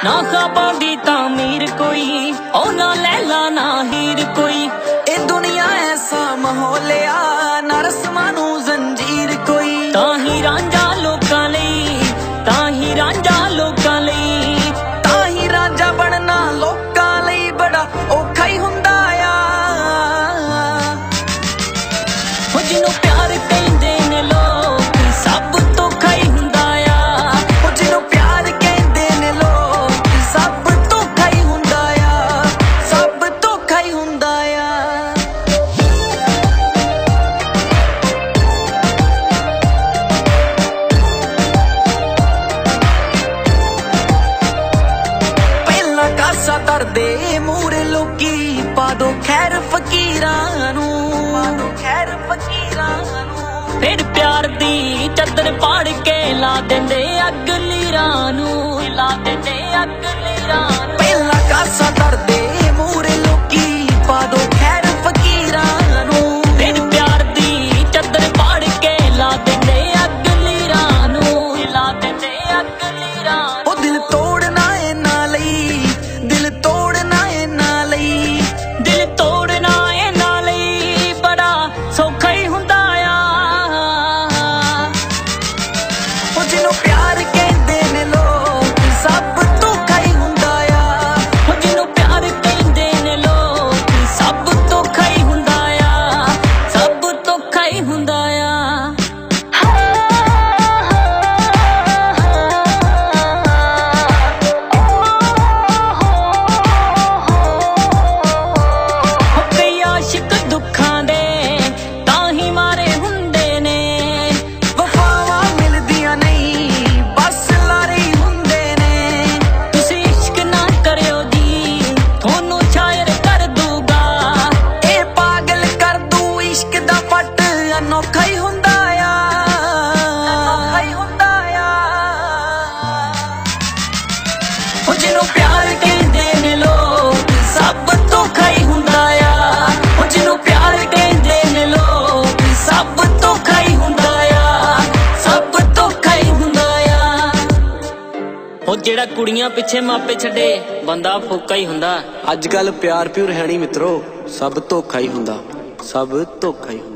ना ख्वाबां दी तामीर कोई, ओ ना लैला ना हीर कोई। ए दुनिया ऐसा माहौलिया, ना रस्मां नू जंजीर कोई। ताही रांझा लोकां लई, ताही रांझा लोकां लई, ताही रांझा बनना लोकां लई बड़ा औखा ही हुंदा आ। ओ जिन्नू प्यार कहंदे ने लोग सब धोखा ही हुंदा आ। ओ जिन्नू प्यार कहंदे ने लोग सब धोखा ही हुंदा आ, सब धोखा ही हुंदा आ। पहला कासा तरदे मूरे लोकी पा दो खैर फकीरां नू, पा दो खैर फकीरां नू। फिर प्यार दी चदर पाड़ के ला देंदे अग लीरां नू, ला देंदे अग लीरां नू। पहला कासा तरदे मूरे लोकी पा दो खैर फकीरां नू। फिर प्यार दी चदर पाड़ के ला देंदे अग लीरां नू, ला देंदे अग लीरां नू। ओ दिल तोड़ना ए ना लई, दिल तोड़ना ए ना लई, दिल तोड़ना ए नाली बड़ा सौखा ही हुंदा आ। ओ जिन्नू प्यार कहंदे ने लोग सब धोखा ही हुंदा आ। ओ जिन्नू प्यार कहंदे ने लोग सब धोखा ही हुंदा आ, सब धोखा ही हुंदा आ। कई आशिक दुखां दे ताही मारे हुंदे ने, वफावां मिलदियां नहीं बस लारे हुंदे ने। तुसी इश्क ना करियो जी थोनू शायर कर दूगा। ए पागल कर दू इश्क दा फट अनोखा ही हुंदा आ, अनोखा ही हुंदा आ। ओ जिन्नू प्यार कहंदे ने लोग सब धोखा ही हुंदा आ। ओ जिन्नू प्यार कहंदे ने लोग सब धोखा ही हुंदा आ, सब धोखा ही हुंदा आ। ओ जेड़ा कुड़ियां पिछे मापे छड्डे बंदा फोका ही हुंदा। अज कल प्यार प्यूर है नहीं मित्रो, सब धोखा ही हुंदा, सब धोखा ही हुंदा।